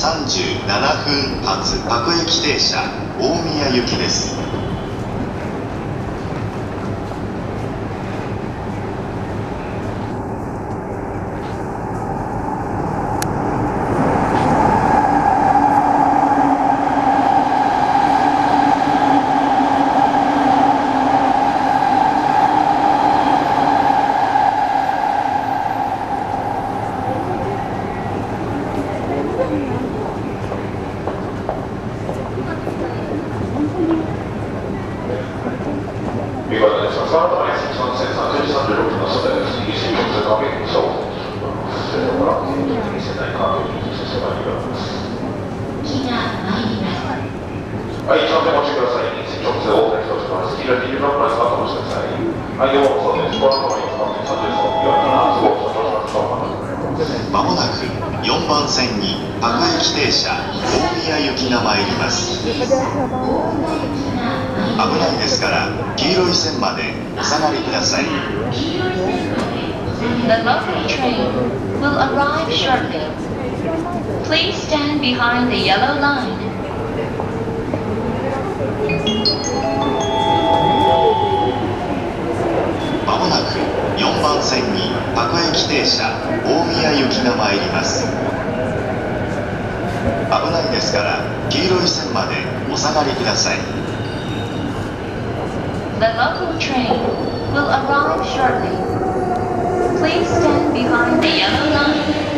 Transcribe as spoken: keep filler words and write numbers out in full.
さんじゅうななふん発各駅停車大宮行きです。 はい、一番手持ちください。直通大谷とします。黄色いビルのプラスマークをしてください。はい、ようこそです。ご覧のようにさんじゅうさんびゃくななすごく調子がまもなくよんばん線に各駅停車大宮行きが参ります。危ないですから黄色い線までお下がりください。 The local train will arrive shortly. Please stand behind the yellow line. まもなくよんばん線に各駅停車大宮行きが参ります。危ないですから黄色い線までお下がりください。 The local train will arrive shortly. Please stand behind the yellow line.